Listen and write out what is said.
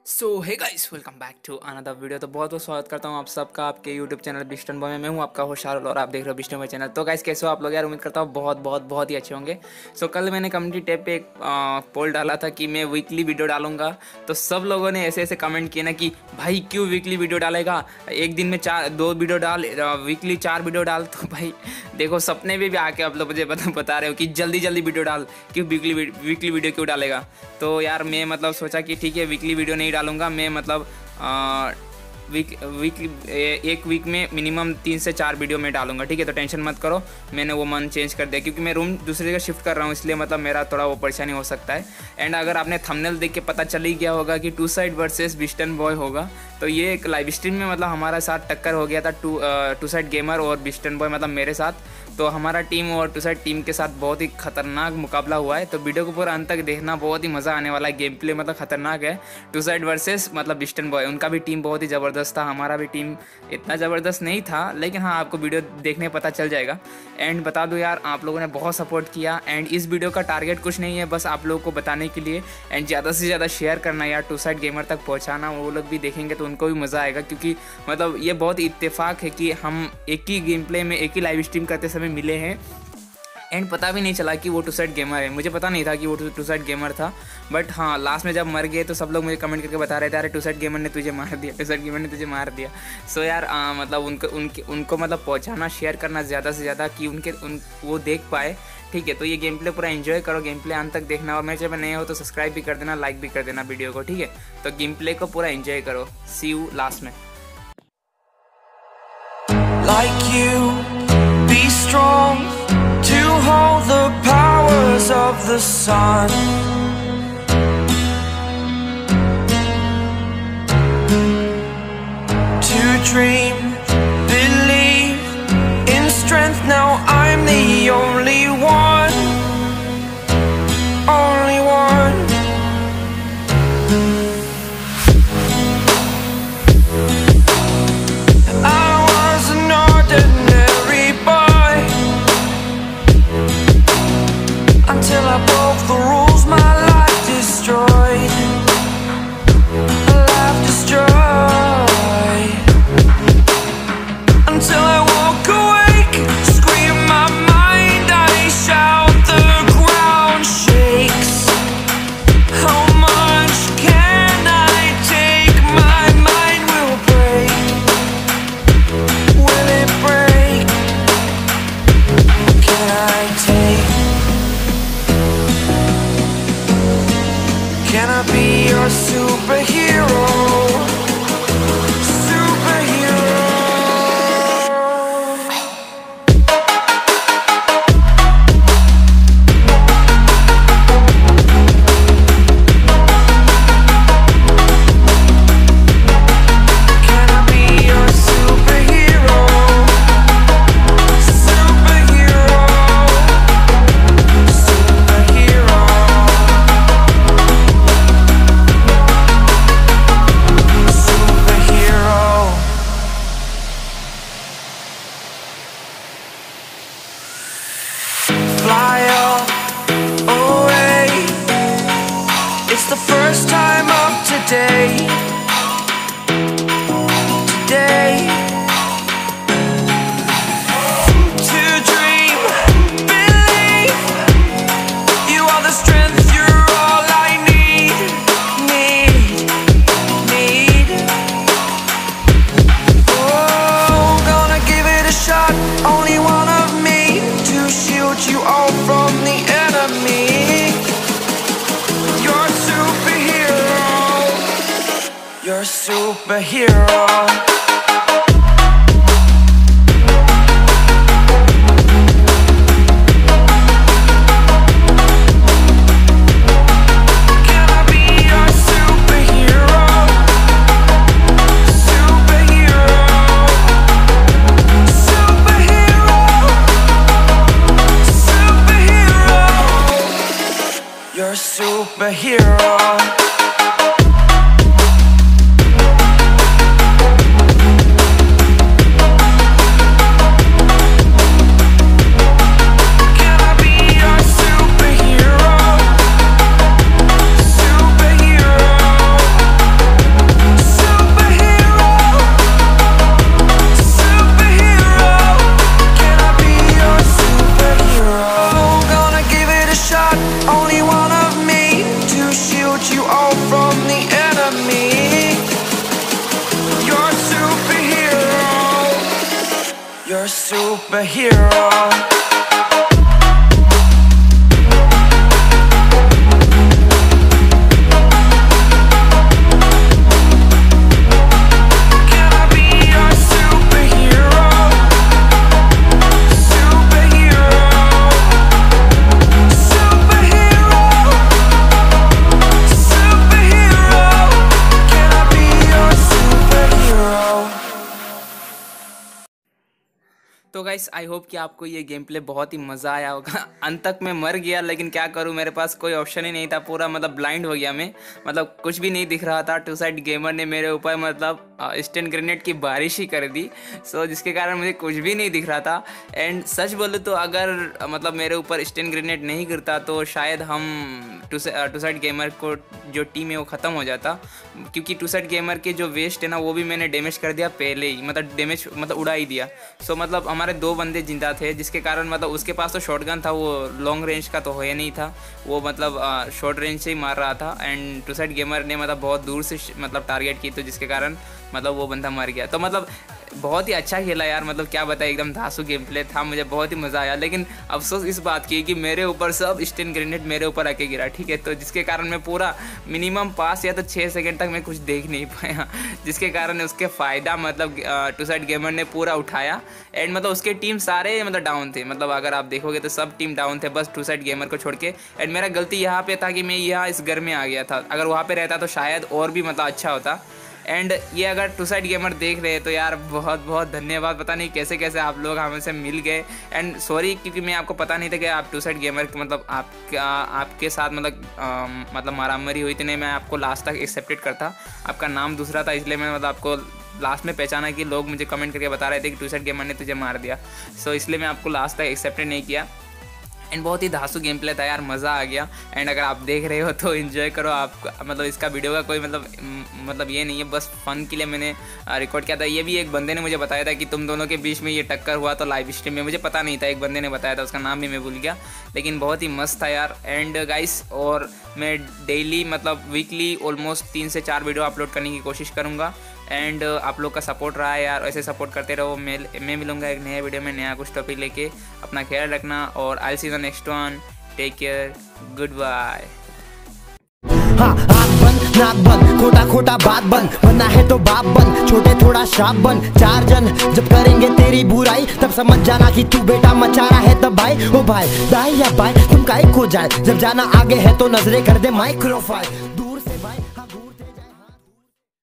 So hey guys, welcome back to another video. तो बहुत बहुत स्वागत करता हूँ आप सबका आपके यूट्यूब चैनल बिस्टन बॉय में। मैं हूँ आपका होस्ट शारुल और आप देख रहे हो बिस्टन बॉय चैनल। तो गाइस कैसे हो आप लोग यार? उम्मीद करता हूँ बहुत ही अच्छे होंगे। सो कल मैंने कम्युनिटी टैब पे एक पोल डाला था कि मैं वीकली वीडियो डालूंगा। तो सब लोगों ने ऐसे ऐसे कमेंट किए ना कि भाई क्यों वीकली वीडियो डालेगा, एक दिन में दो वीडियो डाल, वीकली 4 वीडियो डाल। तो भाई देखो, सपने में भी आके आप लोग मुझे बता रहे हो कि जल्दी वीडियो डाल, क्यों वीकली वीडियो क्यों डालेगा। तो यार मैं सोचा कि ठीक है, वीकली वीडियो नहीं डालूंगा मैं। एक वीक में मिनिमम 3 से 4 वीडियो में डालूंगा, ठीक है। तो टेंशन मत करो, मैंने वो मन चेंज कर दिया क्योंकि मैं रूम दूसरी जगह शिफ्ट कर रहा हूँ, इसलिए मेरा थोड़ा वो परेशानी हो सकता है। एंड अगर आपने थंबनेल देख के पता चल ही गया होगा कि two side versus Biston Boy होगा। तो ये एक लाइव स्ट्रीम में हमारा साथ टक्कर हो गया था, टू साइड गेमर और बिस्टन बॉय मेरे साथ। तो हमारा टीम और टू साइड टीम के साथ बहुत ही खतरनाक मुकाबला हुआ है। तो वीडियो को पूरा अंत तक देखना, बहुत ही मज़ा आने वाला है। गेम प्ले खतरनाक है। Two side versus Biston Boy, उनका भी टीम बहुत ही ज़बरदस्त था, हमारा भी टीम इतना ज़बरदस्त नहीं था, लेकिन हाँ आपको वीडियो देखने पता चल जाएगा। एंड बता दो यार, आप लोगों ने बहुत सपोर्ट किया। एंड इस वीडियो का टारगेट कुछ नहीं है, बस आप लोगों को बताने के लिए एंड ज़्यादा से ज़्यादा शेयर करना यार, टू साइड गेमर तक पहुँचाना। वो लोग भी देखेंगे तो उनको भी मज़ा आएगा, क्योंकि ये बहुत इत्तेफाक है कि हम एक ही गेम प्ले में एक ही लाइव स्ट्रीम करते समय मिले हैं। एंड पता भी नहीं चला कि वो टू साइड गेमर है, मुझे पता नहीं था कि वो टू साइड गेमर था। बट हाँ, लास्ट में जब मर गए तो सब लोग मुझे कमेंट करके बता रहे थे, अरे टू साइड गेमर ने तुझे मार दिया, टू साइड गेमर ने तुझे मार दिया। सो यार उनको पहुँचाना, शेयर करना ज़्यादा से ज़्यादा कि वो देख पाए, ठीक है। तो ये गेम प्ले पूरा एंजॉय करो, गेम प्ले अंत तक देखना। और मेरे चैनल नए हो तो सब्सक्राइब भी कर देना, लाइक भी कर देना वीडियो को, ठीक है। तो गेम प्ले को पूरा एंजॉय करो। सी यू लास्ट में। Like you, be strong to hold the powers of the sun. To dream, believe in strength. Now I'm the only one, only one. Until I broke the rules, my life destroyed. Life destroyed. Until I walk awake, scream my mind, I shout, the ground shakes. How much can I take? My mind will break. Will it break? Can I take? Can I be your superhero? Superhero. Can I be your superhero? Superhero. Superhero. Fly away. It's the first time of today. Today. To dream, believe. You are the strength, you're all I need. Need. Oh, gonna give it a shot. Only one of me to shield you all from the enemy. You're a superhero. You're a superhero. Can I be your superhero? Superhero. Superhero. Superhero. You're a superhero. Can I be your superhero? Superhero. superhero. तो guys I hope कि आपको ये game play बहुत ही मज़ा आया होगा। अंत तक मैं मर गया, लेकिन क्या करूँ, मेरे पास कोई ऑप्शन ही नहीं था। पूरा मतलब ब्लाइंड हो गया मैं, मतलब कुछ भी नहीं दिख रहा था। टू साइड गेमर ने मेरे ऊपर मतलब स्टन ग्रेनेड की बारिश ही कर दी, सो जिसके कारण मुझे कुछ भी नहीं दिख रहा था। एंड सच बोलूँ तो अगर मतलब मेरे ऊपर स्टन ग्रेनेड नहीं गिरता तो शायद हम टू साइड गेमर को जो टीम है वो ख़त्म हो जाता, क्योंकि टू साइड गेमर के जो वेस्ट है ना वो भी मैंने डैमेज कर दिया पहले ही, मतलब डैमेज मतलब उड़ा ही दिया। सो मतलब हमारे 2 बंदे जिंदा थे, जिसके कारण मतलब उसके पास तो शॉटगन था, वो लॉन्ग रेंज का तो हो नहीं था, वो मतलब शॉर्ट रेंज से ही मार रहा था। एंड टू साइड गेमर ने मतलब बहुत दूर से मतलब टारगेट की, तो जिसके कारण मतलब वो बंदा मर गया। तो मतलब बहुत ही अच्छा खेला यार, मतलब क्या बताए, एकदम धांसू गेम प्ले था, मुझे बहुत ही मज़ा आया। लेकिन अफसोस इस बात की कि मेरे ऊपर सब स्टन ग्रेनेड मेरे ऊपर आके गिरा, ठीक है, तो जिसके कारण मैं पूरा मिनिमम 5 या तो 6 सेकंड तक मैं कुछ देख नहीं पाया, जिसके कारण उसके फ़ायदा मतलब टू साइड गेमर ने पूरा उठाया। एंड मतलब उसके टीम सारे मतलब डाउन थे, मतलब अगर आप देखोगे तो सब टीम डाउन थे, बस टू साइड गेमर को छोड़ के। एंड मेरा गलती यहाँ पे था कि मैं यहाँ इस घर में आ गया था, अगर वहाँ पे रहता तो शायद और भी मतलब अच्छा होता। एंड ये अगर टू साइड गेमर देख रहे हैं तो यार बहुत बहुत धन्यवाद, पता नहीं कैसे कैसे आप लोग हमसे मिल गए। एंड सॉरी क्योंकि मैं आपको पता नहीं था कि आप टू साइड गेमर मतलब आपके साथ मतलब मारामारी हुई थी। नहीं, मैं आपको लास्ट तक एक्सेप्टेड करता, आपका नाम दूसरा था, इसलिए मैं मतलब आपको लास्ट में पहचाना कि लोग मुझे कमेंट करके बता रहे थे कि टू साइड गेमर ने तुझे मार दिया, सो इसलिए मैं आपको लास्ट तक एक्सेप्टेड नहीं किया। एंड बहुत ही धांसू गेम प्ले था यार, मज़ा आ गया। एंड अगर आप देख रहे हो तो इन्जॉय करो, आप मतलब इसका वीडियो का कोई मतलब ये नहीं है, बस फ़न के लिए मैंने रिकॉर्ड किया था। ये भी एक बंदे ने मुझे बताया था कि तुम दोनों के बीच में ये टक्कर हुआ तो लाइव स्ट्रीम में, मुझे पता नहीं था, एक बंदे ने बताया था, उसका नाम भी मैं भूल गया, लेकिन बहुत ही मस्त था यार। एंड गाइस और मैं डेली मतलब वीकली ऑलमोस्ट 3 से 4 वीडियो अपलोड करने की कोशिश करूँगा। एंड आप लोग का सपोर्ट रहा है यार, ऐसे सपोर्ट करते रहो। मैं मिलूँगा एक नए वीडियो में नया कुछ टॉपिक लेके। अपना ख्याल रखना और I see the next one. Take care, goodbye. हाँ, आँख बंद नाक बंद, खोटा खोटा बात बंद, बनना है तो बाप बन, छोटे थोड़ा शाप बन। 4 जन जब करेंगे तेरी बुराई तब समझ जाना कि तू बेटा मचा रहा है। तब भाई ओ भाई दाई या भाई तुम काहे खो जाए, जब जाना आगे है तो नजरे कर दे माइक्रोफाइल।